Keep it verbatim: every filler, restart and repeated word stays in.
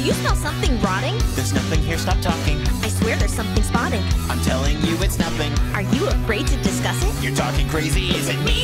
you smell something rotting? There's nothing here, stop talking. I swear there's something spotted. I'm telling you it's nothing. Are you afraid to discuss it? You're talking crazy, is it me?